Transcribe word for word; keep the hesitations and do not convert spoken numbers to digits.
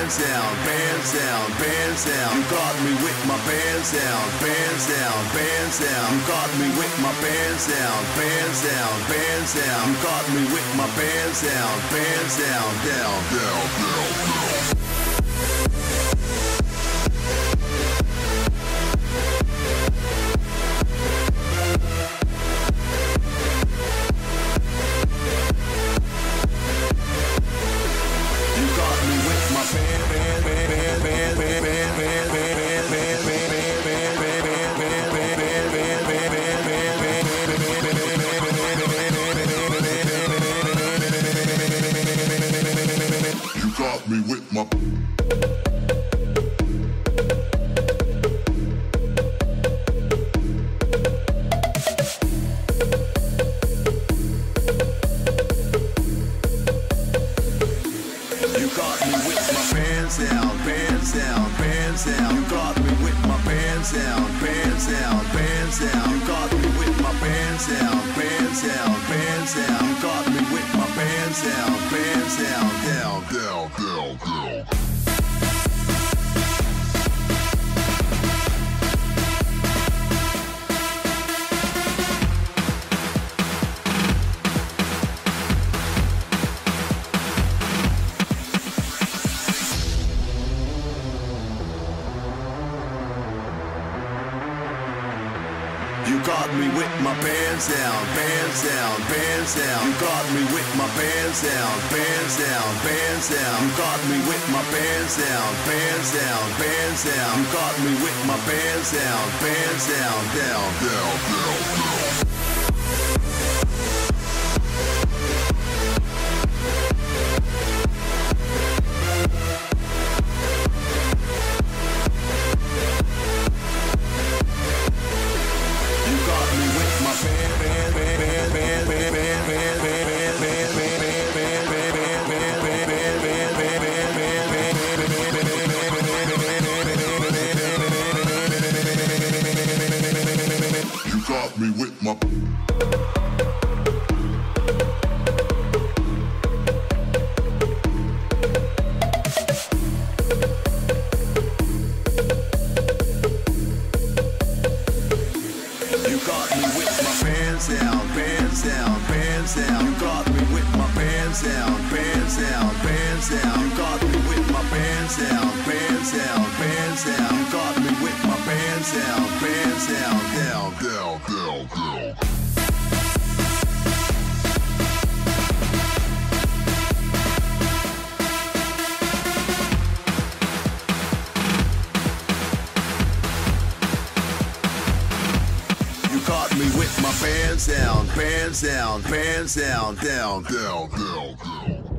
bands down, bands down, bands down. You got me with my bands down, bands down, bands down. You got me with my bands down, bands down, bands down. You got me with my bands down, bands down, down, down, down, down. Me with my down, bands down, bands down. You got me with my bands down, bands down, bands down. You got me with my bands down, bands down, bands down. You got me with my bands down, bands down, down, down, down, down. You got me with my bands down, bands down, bands down. You got me with my bands down, bands down, bands down. You got me with my bands down, bands down, bands down. You got me with my bands down, bands down, down, down, down, down. Me with my bands down, bands down, bands down. You got me with my bands down, bands down, bands down. You got me with my bands down, bands down, bands down. You got me with my bands down, bands down, down, down, down, down. Me with my bands down, bands down, bands down, down, down, down, down.